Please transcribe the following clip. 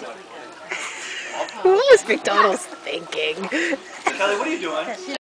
What was McDonald's thinking? Kelly, what are you doing?